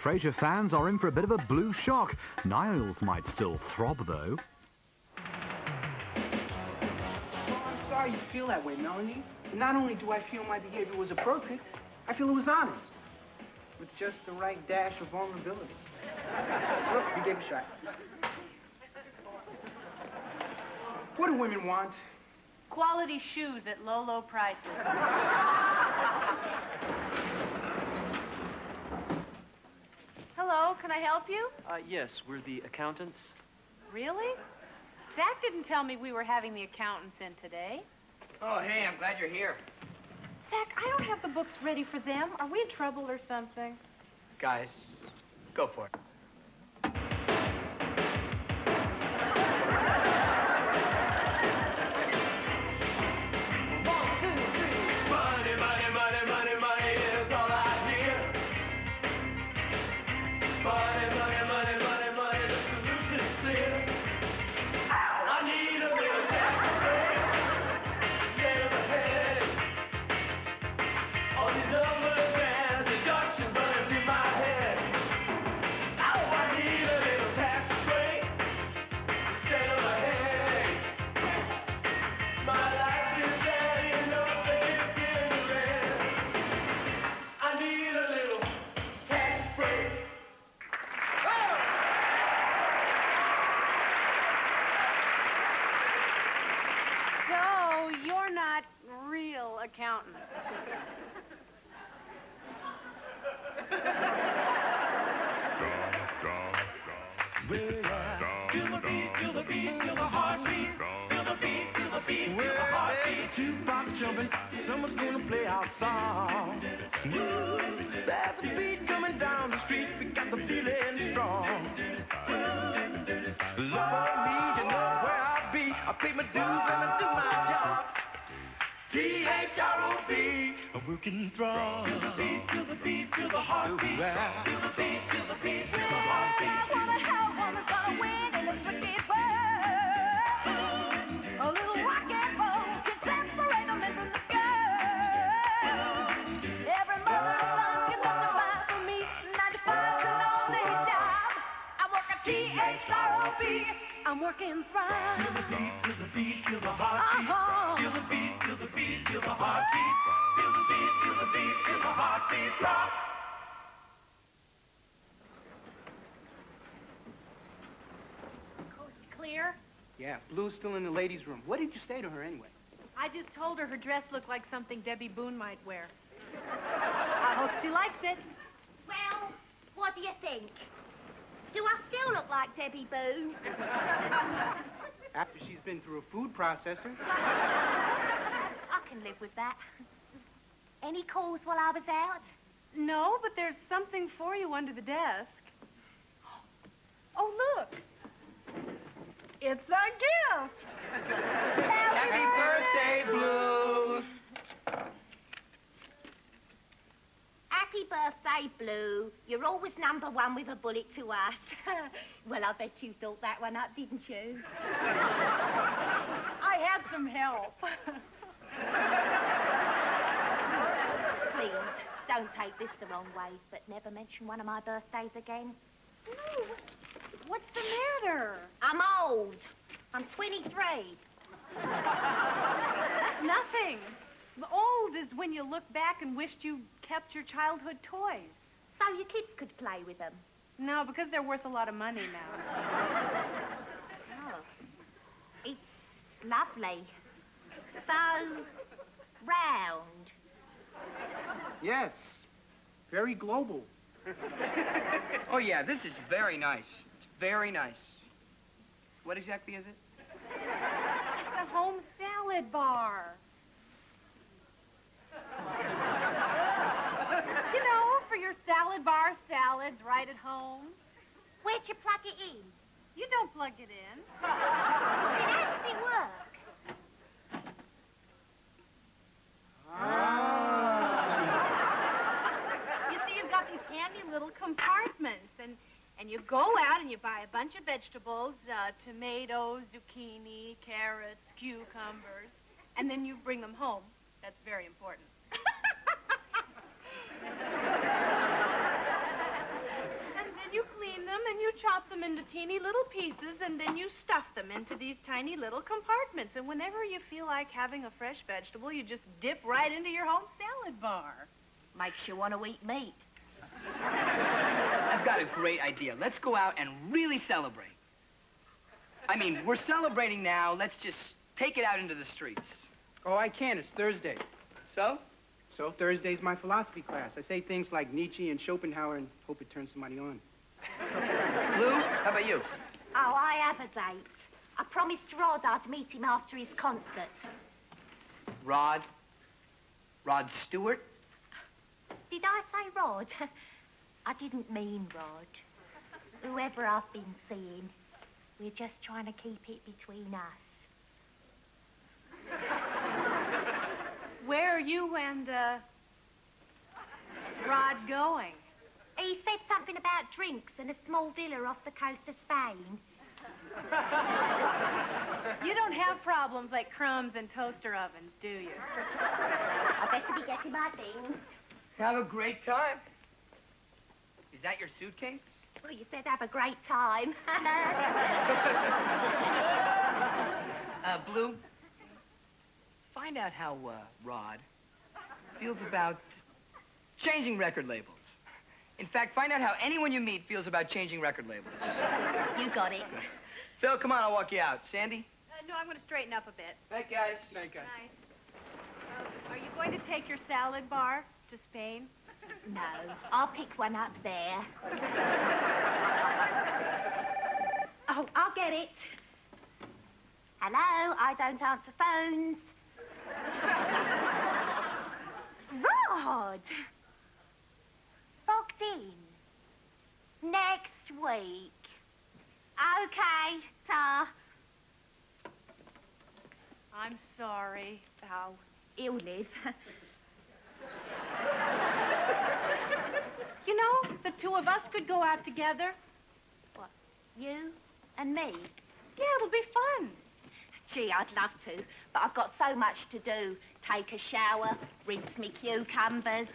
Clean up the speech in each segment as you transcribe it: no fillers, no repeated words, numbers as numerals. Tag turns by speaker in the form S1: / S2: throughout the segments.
S1: Frasier fans are in for a bit of a blue shock. Niles might still throb, though.
S2: Well, I'm sorry you feel that way, Melanie. Not only do I feel my behavior was appropriate, I feel it was honest, with just the right dash of vulnerability. Look, you gave a shot. What do women want?
S3: Quality shoes at low, low prices. Hello, can I help you?
S4: Yes, we're the accountants.
S3: Really? Zach didn't tell me we were having the accountants in today.
S5: Oh, hey, I'm glad you're here.
S3: Zach, I don't have the books ready for them. Are we in trouble or something?
S5: Guys, go for it.
S3: Accountants.
S6: Feel the beat, feel the beat, feel the heartbeat. Feel the beat, feel the beat, feel the heartbeat. Jukebox jumping, someone's gonna play our song. There's a beat coming down the street, we got the feeling strong. Look for me, you know where I'll be. I pay my dues and I do my job. T-H-R-O-B, I'm working Throb. Feel the beat, feel the beat, feel the heartbeat. Feel the beat, feel the beat, feel the heartbeat.
S3: Wanna help, wanna gonna win in this wicked world. A little rock and roll can separate a man from the girl. Every mother and son can testify for me. 95's an all-day job. I work at T-H-R-O-B. I'm working Throb.
S6: Feel the beat, feel the beat, feel the heartbeat. Feel the beat, feel the beat, feel the heartbeat. Feel the beat, feel the beat, feel the heartbeat. Throb.
S3: Coast clear?
S2: Yeah, Blue's still in the ladies' room. What did you say to her anyway?
S3: I just told her her dress looked like something Debbie Boone might wear. I hope she likes it.
S7: Well, what do you think? Do I still look like Debbie Boone?
S2: After she's been through a food processor.
S7: I can live with that. Any calls while I was out?
S3: No, but there's something for you under the desk. Oh, look. It's a gift.
S5: Happy birthday, Blue.
S7: Happy birthday, Blue. You're always #1 with a bullet to us. Well, I bet you thought that one up, didn't you?
S3: I had some help.
S7: Please, don't take this the wrong way, but never mention one of my birthdays again.
S3: No, what's the matter?
S7: I'm old. I'm 23.
S3: That's nothing. Old is when you look back and wished you kept your childhood toys.
S7: So your kids could play with them?
S3: No, because they're worth a lot of money now.
S7: Oh. It's lovely. So round.
S2: Yes, very global.
S5: Oh, yeah, this is very nice. It's very nice. What exactly is it?
S3: It's a home salad bar. You know, for your salad bar salads right at home.
S7: Where'd you plug it in?
S3: You don't plug it in.
S7: Then how does it work?
S3: You see, you've got these handy little compartments, and you go out and you buy a bunch of vegetables, tomatoes, zucchini, carrots, cucumbers, and then you bring them home. That's very important.
S8: chop them into teeny little pieces, and then you stuff them into these tiny little compartments. And whenever you feel like having a fresh vegetable, you just dip right into your home salad bar.
S7: Makes you want to eat meat.
S5: I've got a great idea. Let's go out and really celebrate. I mean, we're celebrating now. Let's just take it out into the streets.
S2: Oh, I can. It's Thursday.
S5: So?
S2: So Thursday's my philosophy class. I say things like Nietzsche and Schopenhauer and hope it turns somebody on.
S5: Lou, how about you?
S7: Oh, I have a date. I promised Rod I'd meet him after his concert.
S5: Rod? Rod Stewart?
S7: Did I say Rod? I didn't mean Rod. Whoever I've been seeing, we're just trying to keep it between us.
S8: Where are you and, Rod going?
S7: He said something about drinks and a small villa off the coast of Spain.
S8: You don't have problems like crumbs and toaster ovens, do you?
S7: I better be getting my things.
S5: Have a great time. Is that your suitcase?
S7: Well, you said have a great time.
S5: Blue, find out how, Rod feels about changing record labels. In fact, find out how anyone you meet feels about changing record labels.
S7: You got it.
S5: Good. Phil, come on, I'll walk you out. Sandy?
S8: No, I'm going to straighten up a bit.
S5: Night, guys.
S2: Night, guys.
S8: Are you going to take your salad bar to Spain?
S7: No, I'll pick one up there. Oh, I'll get it. Hello, I don't answer phones. Rod! Booked in. Next week. Okay, ta.
S8: I'm sorry. Ow.
S7: He'll live.
S8: You know, the two of us could go out together.
S7: What, you and me?
S8: Yeah, it'll be fun.
S7: Gee, I'd love to, but I've got so much to do. Take a shower, rinse me cucumbers.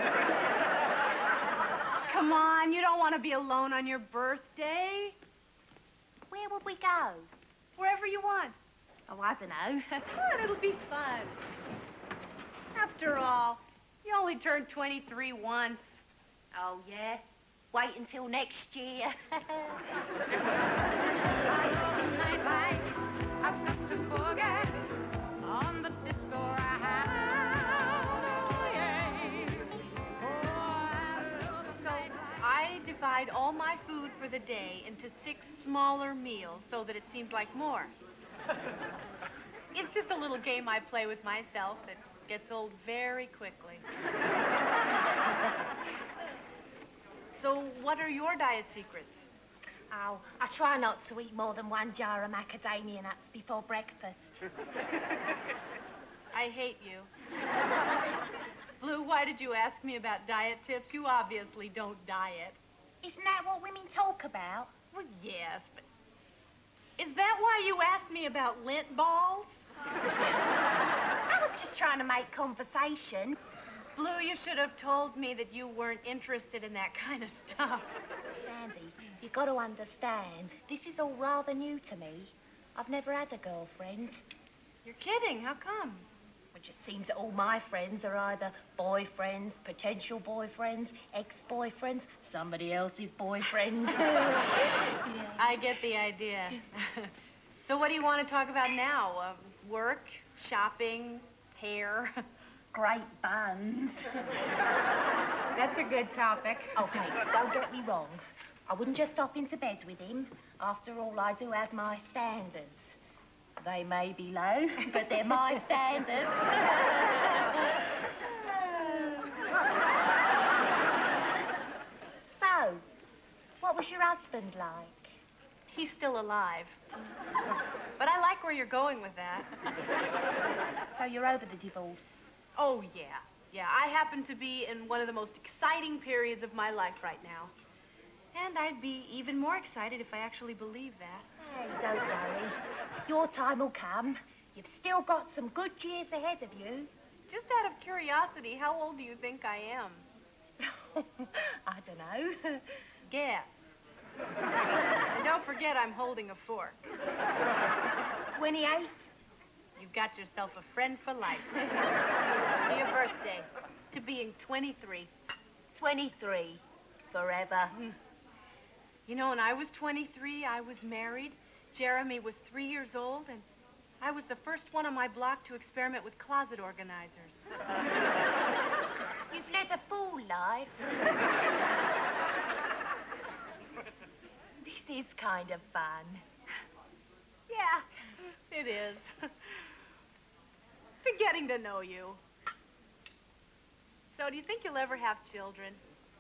S8: Come on, you don't want to be alone on your birthday.
S7: Where would we go?
S8: Wherever you want.
S7: Oh, I don't know.
S8: Come on, it'll be fun. After all, you only turned 23 once.
S7: Oh, yeah? Wait until next year.
S3: I've got to forget on the disco
S8: So I divide all my food for the day into 6 smaller meals so that it seems like more. It's just a little game I play with myself that gets old very quickly. So what are your diet secrets?
S7: Oh, I try not to eat more than 1 jar of macadamia nuts before breakfast.
S8: I hate you. Blue, why did you ask me about diet tips? You obviously don't diet.
S7: Isn't that what women talk about?
S8: Well, yes, but is that why you asked me about lint balls?
S7: I was just trying to make conversation.
S8: Blue, you should have told me that you weren't interested in that kind of stuff.
S7: Sandy, you've got to understand, this is all rather new to me. I've never had a girlfriend.
S8: You're kidding. How come?
S7: It just seems that all my friends are either boyfriends, potential boyfriends, ex-boyfriends, somebody else's boyfriend. Yeah.
S8: I get the idea. So what do you want to talk about now? Work, shopping, hair?
S7: Great buns.
S8: That's a good topic.
S7: Okay, don't get me wrong. I wouldn't just hop into bed with him. After all, I do have my standards. They may be low, but they're my standards. So, what was your husband like?
S8: He's still alive. But I like where you're going with that.
S7: So you're over the divorce?
S8: Oh, yeah. Yeah, I happen to be in one of the most exciting periods of my life right now. And I'd be even more excited if I actually believed that.
S7: Hey, don't worry. Your time will come. You've still got some good years ahead of you.
S8: Just out of curiosity, how old do you think I am?
S7: I don't know.
S8: Guess. And don't forget I'm holding a fork.
S7: 28?
S8: You've got yourself a friend for life. To your birthday. To being 23.
S7: 23. Forever.
S8: You know, when I was 23, I was married. Jeremy was 3 years old, and I was the first one on my block to experiment with closet organizers.
S7: You've led a full life. This is kind of fun.
S8: Yeah, it is. To getting to know you. So, do you think you'll ever have children?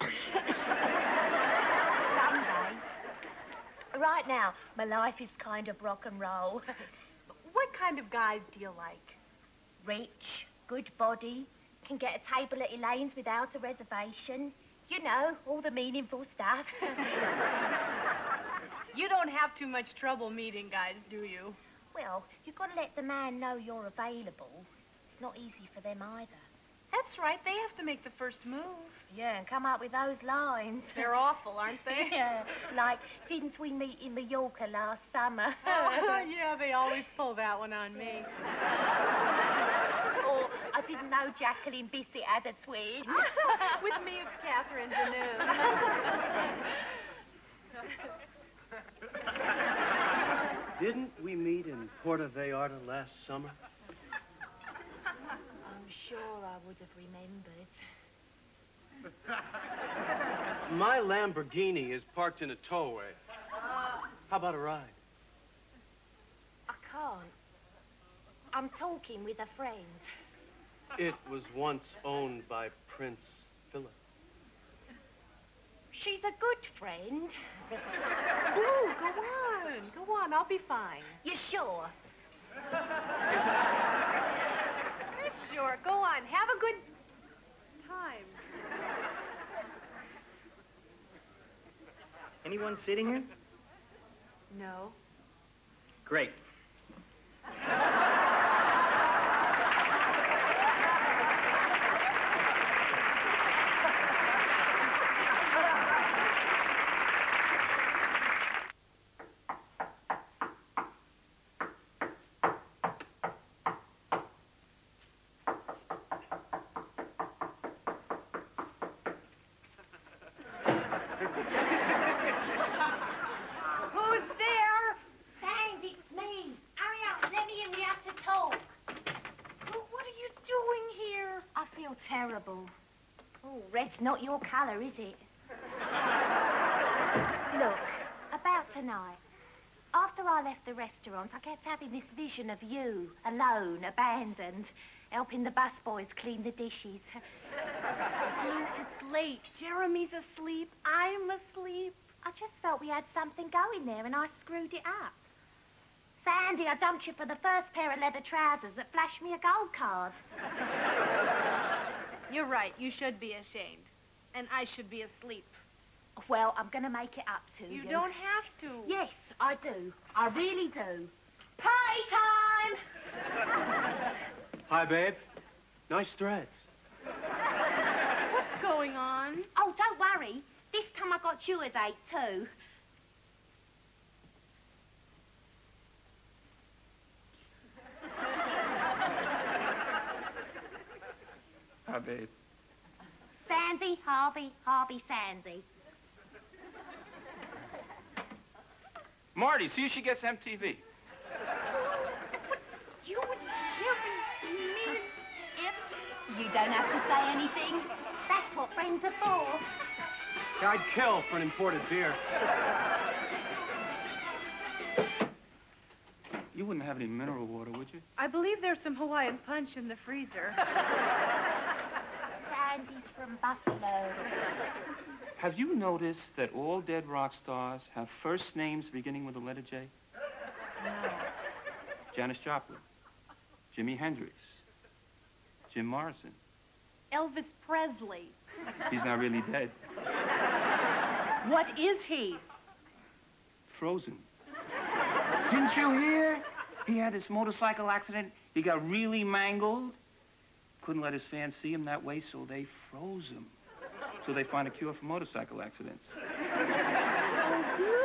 S7: Someday. Right now, my life is kind of rock and roll.
S8: What kind of guys do you like?
S7: Rich, good body, can get a table at Elaine's without a reservation. You know, all the meaningful stuff.
S8: You don't have too much trouble meeting guys, do you?
S7: Well, you've got to let the man know you're available. It's not easy for them either.
S8: That's right, they have to make the first move.
S7: Yeah, and come up with those lines.
S8: They're awful, aren't they?
S7: Yeah, like, didn't we meet in Mallorca last summer?
S8: Yeah, they always pull that one on me.
S7: Or, I didn't know Jacqueline Bissett had a twin.
S8: With me, it's Catherine Deneuve.
S9: Didn't we meet in Puerto Vallarta last summer?
S7: I'm sure I would have remembered.
S9: My Lamborghini is parked in a towaway. How about a ride?
S7: I can't. I'm talking with a friend.
S9: It was once owned by Prince Philip.
S7: She's a good friend.
S8: Ooh, go on, I'll be fine.
S7: You sure?
S8: Sure, go on, have a good time.
S2: Anyone sitting here?
S8: No.
S2: Great.
S8: Who's there?
S7: Sands, it's me. Hurry up, let me in, we have to talk.
S8: What are you doing here?
S7: I feel terrible. Oh, red's not your colour, is it? Look, about tonight. After I left the restaurant, I kept having this vision of you, alone, abandoned, helping the busboys clean the dishes.
S8: Blue, it's late. Jeremy's asleep. I'm asleep.
S7: I just felt we had something going there and I screwed it up. Sandy, I dumped you for the first pair of leather trousers that flashed me a gold card.
S8: You're right. You should be ashamed. And I should be asleep.
S7: Well, I'm going to make it up to you.
S8: You don't have to.
S7: Yes, I do. I really do. Party time!
S9: Hi, babe. Nice threads.
S8: What's going on?
S7: Oh, don't worry. This time I got you a date, too.
S4: Hi, babe.
S7: Sandy, Harvey, Harvey, Sandy.
S4: Marty, see if she gets MTV.
S7: You really meant it? You don't have to say anything. That's what friends are for.
S9: I'd kill for an imported beer.
S4: You wouldn't have any mineral water, would you?
S8: I believe there's some Hawaiian punch in the freezer.
S7: Sandy's from Buffalo.
S4: Have you noticed that all dead rock stars have first names beginning with the letter J?
S8: No.
S4: Janis Joplin, Jimi Hendrix, Jim Morrison.
S8: Elvis Presley.
S4: He's not really dead.
S8: What is he?
S4: Frozen. Didn't you hear? He had this motorcycle accident. He got really mangled. Couldn't let his fans see him that way, so they froze him. So they find a cure for motorcycle accidents.
S8: Oh,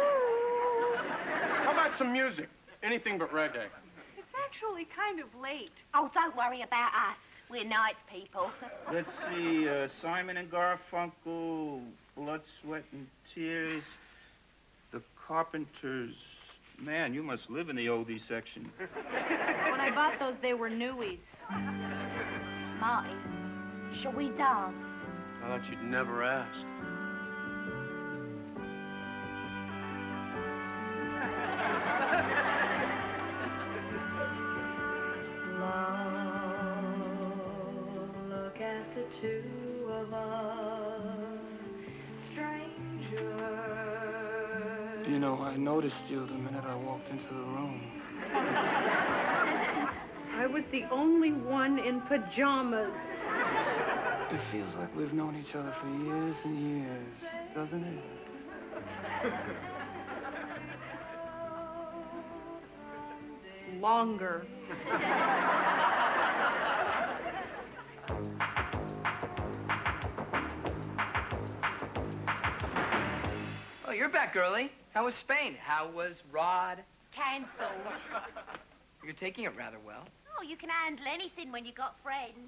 S9: about some music? Anything but reggae.
S8: It's actually kind of late.
S7: Oh, don't worry about us. We're night people.
S4: Let's see, Simon and Garfunkel, Blood, Sweat, and Tears, The Carpenters. Man, you must live in the oldie section.
S8: When I bought those, they were newies.
S7: Marty, shall we dance?
S9: I thought you'd never ask.
S3: Look at the two of us, strangers.
S4: You know, I noticed you the minute I walked into the room.
S8: I was the only one in pajamas.
S4: It feels like we've known each other for years and years, doesn't it?
S8: Longer.
S5: Oh, you're back early. How was Spain? How was Rod?
S7: Cancelled.
S5: You're taking it rather well.
S7: Oh, you can handle anything when you got friends.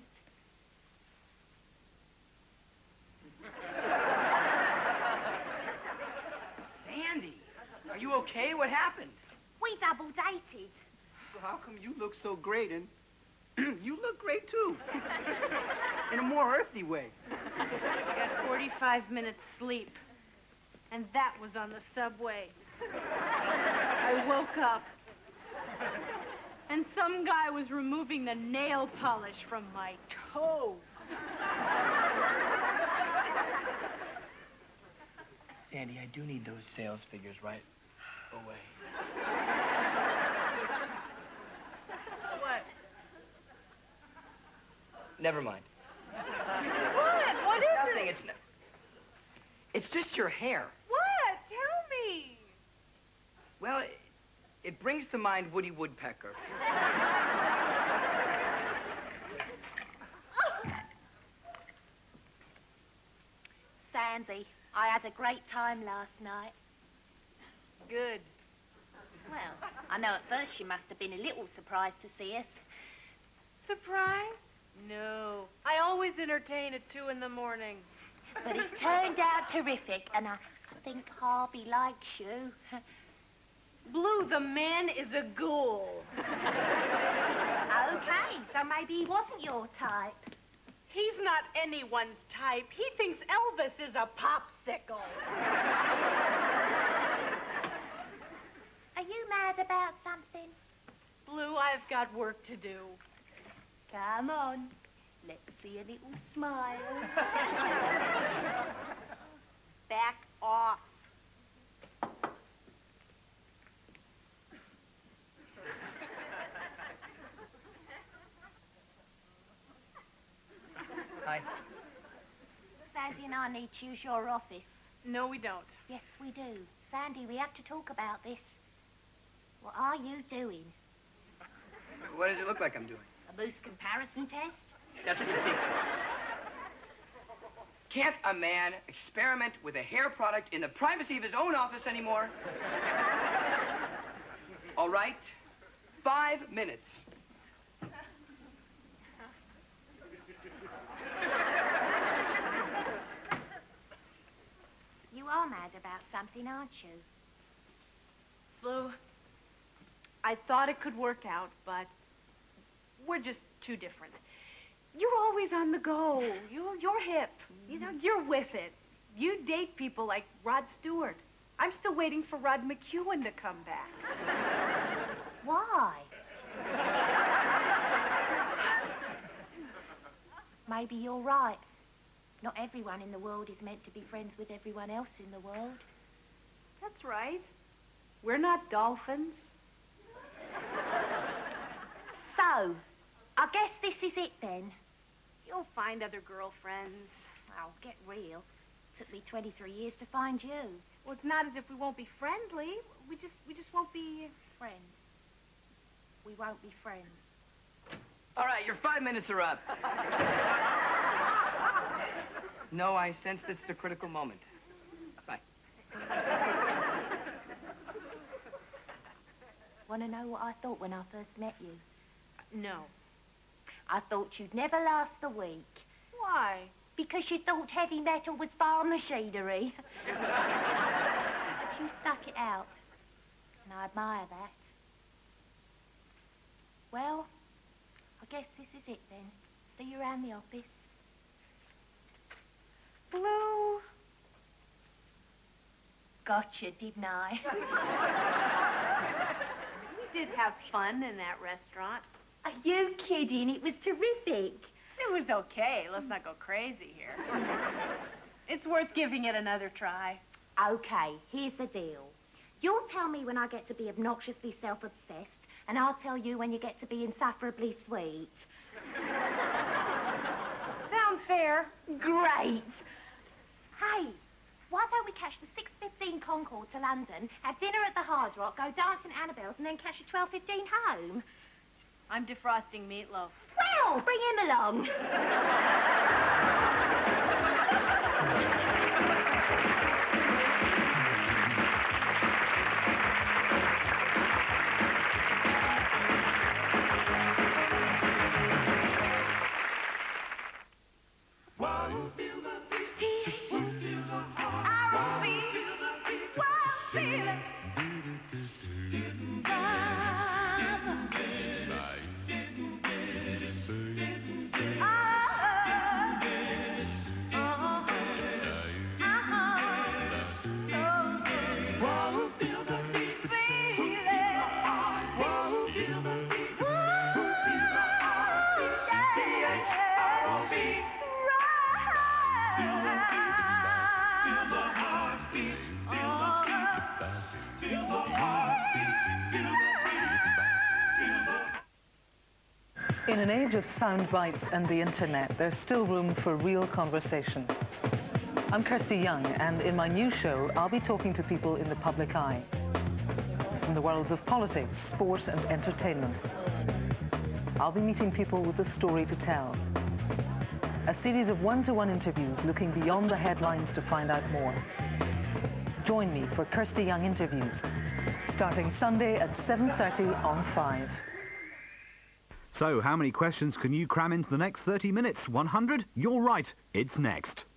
S5: Sandy, are you okay? What happened?
S7: We double dated.
S2: So how come you look so great and you look great too? In a more earthy way.
S8: I got 45 minutes sleep. And that was on the subway. I woke up. And some guy was removing the nail polish from my toes.
S5: Sandy, I do need those sales figures right away.
S8: What?
S5: Never mind.
S8: What? What is
S5: Nothing.
S8: it?
S5: It's just your hair.
S8: What? Tell me.
S5: Well, it brings to mind Woody Woodpecker.
S7: Sandy, I had a great time last night.
S8: Good.
S7: Well, I know at first you must have been a little surprised to see us.
S8: Surprised? No. I always entertain at 2 in the morning.
S7: But it turned out terrific, and I think Harvey likes you.
S8: Blue, the man is a ghoul.
S7: Okay, so maybe he wasn't your type.
S8: He's not anyone's type. He thinks Elvis is a popsicle.
S7: Are you mad about something?
S8: Blue, I've got work to do.
S7: Come on, let's see a little smile.
S8: Back off.
S5: Hi.
S7: Sandy and I need to use your office.
S8: No, we don't.
S7: Yes, we do. Sandy, we have to talk about this. What are you doing?
S5: What does it look like I'm doing?
S7: A moose comparison test?
S5: That's ridiculous. Can't a man experiment with a hair product in the privacy of his own office anymore? All right, 5 minutes.
S7: You are mad about something, aren't you?
S8: Blue, I thought it could work out, but we're just too different. You're always on the go. You're hip. You know, you're with it. You date people like Rod Stewart. I'm still waiting for Rod McEwen to come back.
S7: Why? Maybe you're right. Not everyone in the world is meant to be friends with everyone else in the world.
S8: That's right. We're not dolphins.
S7: So, I guess this is it then.
S8: You'll find other girlfriends.
S7: Oh, get real. Took me 23 years to find you.
S8: Well, it's not as if we won't be friendly. We just won't be
S7: Friends. We won't be friends.
S5: All right, your 5 minutes are up. No, I sense this is a critical moment. Bye.
S7: Want to know what I thought when I first met you?
S8: No.
S7: I thought you'd never last the week.
S8: Why?
S7: Because you thought heavy metal was farm machinery. But you stuck it out. And I admire that. Well, I guess this is it then. See you around the office.
S8: Blue.
S7: Gotcha, didn't I?
S8: We did have fun in that restaurant.
S7: Are you kidding? It was terrific.
S8: It was okay. Let's not go crazy here. It's worth giving it another try.
S7: Okay, here's the deal. You'll tell me when I get to be obnoxiously self-obsessed, and I'll tell you when you get to be insufferably sweet.
S8: Sounds fair.
S7: Great. Hey, why don't we catch the 6:15 Concorde to London, have dinner at the Hard Rock, go dancing at Annabelle's, and then catch a 12:15 home?
S8: I'm defrosting meatloaf.
S7: Well, bring him along.
S10: In an age of sound bites and the internet, there's still room for real conversation. I'm Kirsty Young, and in my new show, I'll be talking to people in the public eye, in the worlds of politics, sport and entertainment. I'll be meeting people with a story to tell. A series of one-to-one interviews looking beyond the headlines to find out more. Join me for Kirsty Young Interviews, starting Sunday at 7:30 on 5.
S1: So, how many questions can you cram into the next 30 minutes? 100? You're right. It's next.